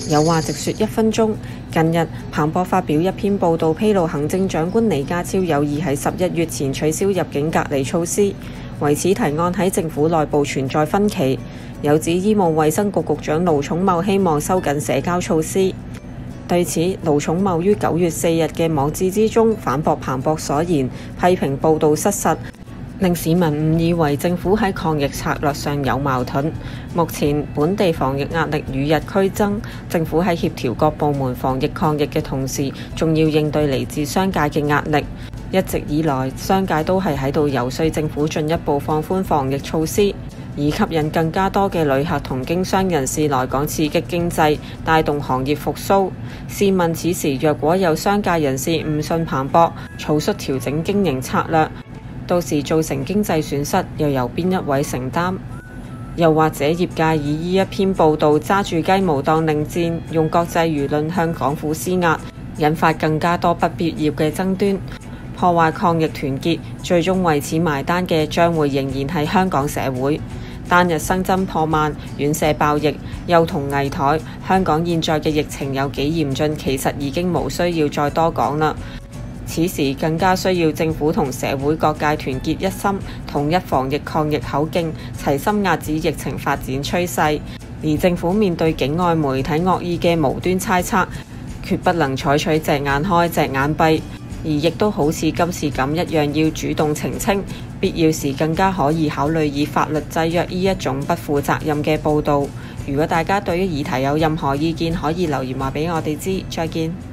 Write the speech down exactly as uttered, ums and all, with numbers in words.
有話直說一分鐘。近日，彭博發表一篇報道，披露行政長官李家超有意喺十一月前取消入境隔離措施。為此提案喺政府內部存在分歧，有指醫務衛生局局長盧寵茂希望收緊社交措施。對此，盧寵茂於九月四日嘅網誌之中反駁彭博所言，批評報道失實，令市民誤以為政府喺抗疫策略上有矛盾。目前本地防疫壓力與日俱增，政府喺協調各部門防疫抗疫嘅同時，仲要應對嚟自商界嘅壓力。一直以來，商界都係喺度遊說政府進一步放寬防疫措施，以吸引更加多嘅旅客同經商人士來港刺激經濟，帶動行業復甦。試問此時若果有商界人士誤信彭博，草率調整經營策略，到時造成經濟損失，又由邊一位承擔？又或者業界以呢一篇報導揸住雞毛當令箭，用國際輿論向港府施壓，引發更加多不必要嘅爭端，破壞抗疫團結，最終為此埋單嘅將會仍然係香港社會。單日新增破萬，院舍爆疫，幼童危殆，香港現在嘅疫情有幾嚴峻，其實已經無需要再多講啦。此時更加需要政府同社會各界團結一心，統一防疫抗疫口徑，齊心壓止疫情發展趨勢。而政府面對境外媒體惡意嘅無端猜測，決不能採取隻眼開隻眼閉，而亦都好似今次咁一樣要主動澄清，必要時更加可以考慮以法律制約呢一種不負責任嘅報導。如果大家對於議題有任何意見，可以留言話俾我哋知。再見。